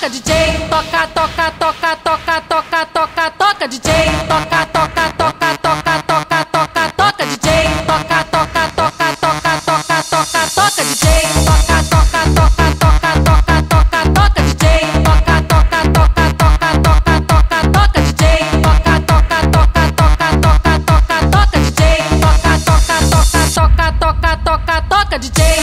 toca DJ, toca, toca, toca, toca, toca, toca, toca DJ, toca, toca, toca, toca, toca, toca, toca DJ, toca, toca, toca, toca, toca, toca, toca DJ, toca, toca, toca, toca, toca, toca, toca DJ, toca, toca, toca, toca, toca, toca, toca DJ, toca, toca, toca, toca, toca, toca, toca DJ, toca, toca, toca, toca, toca, toca DJ.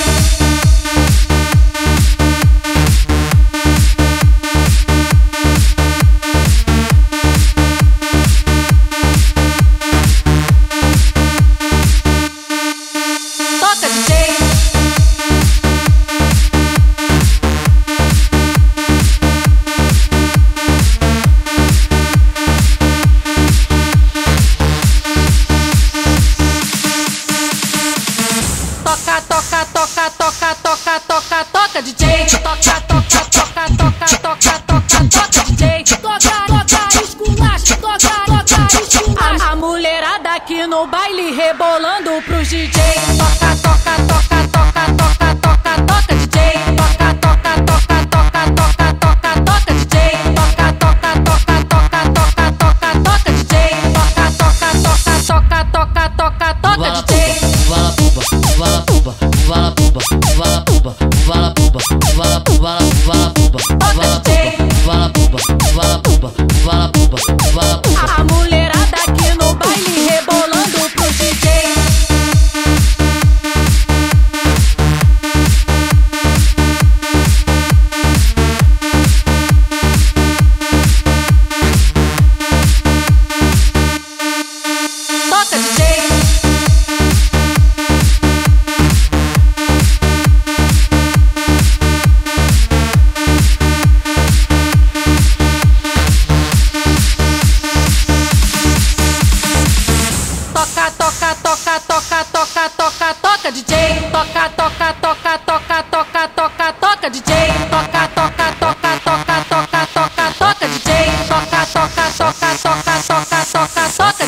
Toca, toca, toca, toca, toca, toca, toca DJ, toca, toca, toca, toca, toca, toca, toca DJ, toca, toca, esculacha, toca, toca, esculacha. A mulherada aqui no baile rebolando pros DJ, toca, toca, toca, toca, toca, toca, toca DJ, toca, toca, toca, toca, toca, toca, toca DJ, toca, toca, toca, toca, toca, toca, toca DJ, toca, toca, toca, toca, toca, toca DJ. Vala puba, vala puba, vala puba, vala puba, vala puba, vala puba, vala puba, vala puba, vala puba, vala puba, vala puba. A mulherada aqui no baile rebolando pro DJ. Toca DJ. Toca, toca, toca, toca, toca, toca, toca DJ, toca, toca, toca, toca, toca, toca, toca DJ, toca, toca, toca, toca, toca, toca, toca DJ, toca, toca, toca, toca, toca, toca, toca.